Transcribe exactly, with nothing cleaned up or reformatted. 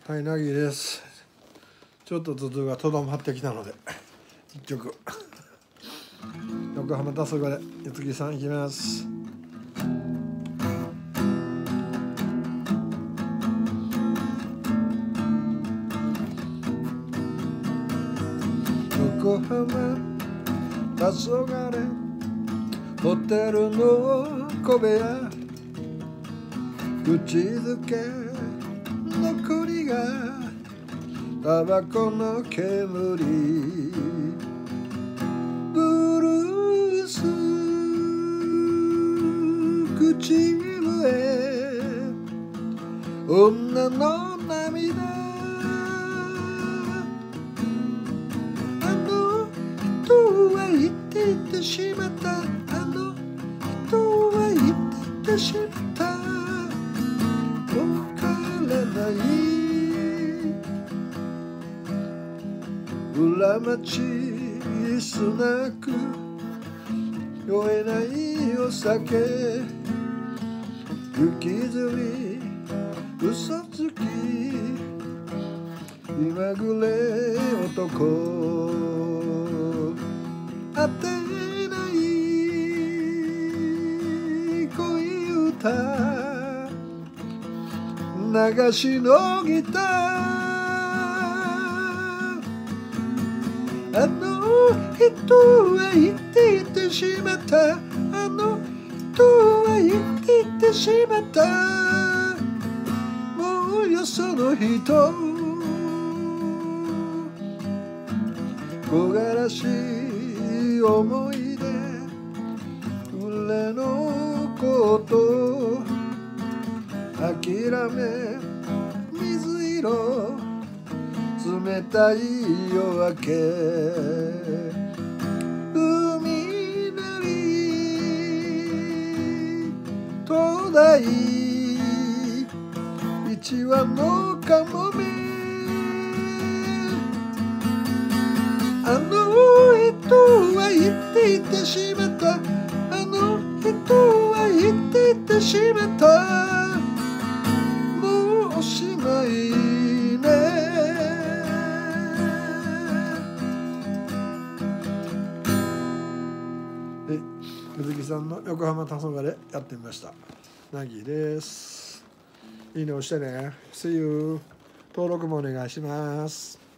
はい、なぎです。ちょっと頭痛がとどまってきたので一曲横浜黄昏ゆつきさんいきます。横浜黄昏ホテルの小部屋口づけ残りがタバコの煙ブルース口笛女の涙あの人は言っていてしまったあの人は言っていてしまったわからない裏町スナック酔えないお酒浮きずり嘘つき気まぐれ男当てない恋歌流しのギターあの人は言っていてしまったあの人は言っていてしまったもうよその人木枯らしい思い出俺のこと諦め水色冷たい夜明け海なり灯台一羽のカモメあの人は言っていてしまったあの人は言っていてしまったもうおしまいねゆずきさんの横浜黄昏やってみました。なぎです。いいね押してね。See you。登録もお願いします。